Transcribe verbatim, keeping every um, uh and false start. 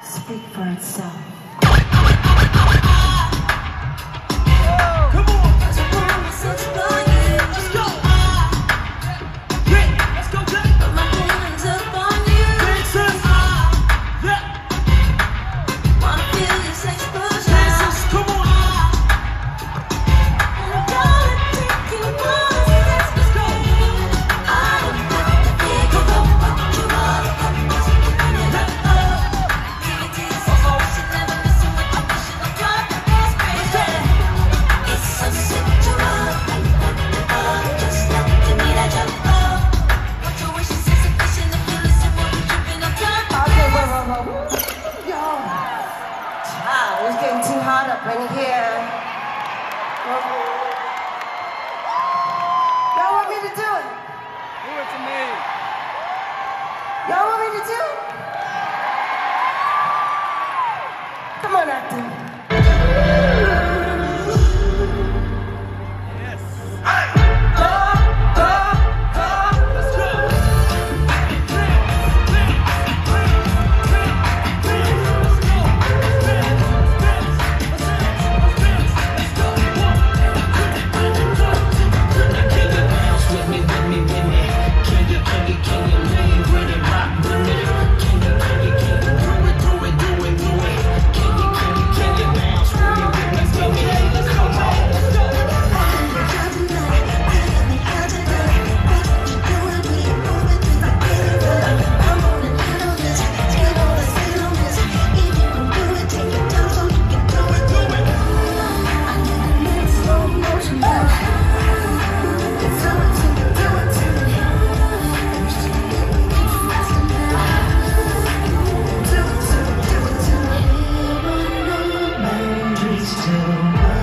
speak for itself. It's getting too hot up in here. Y'all want me to do it? Do it to me. Y'all want me to do it? Come on, actor. Still